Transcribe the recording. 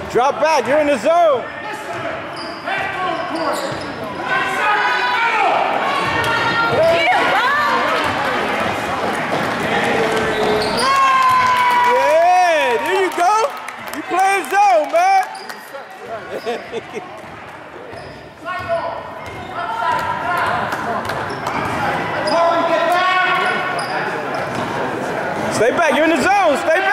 Drop back, you're in the zone. Yeah, there you go. You playing zone, man. Stay back, you're in the zone. Stay back.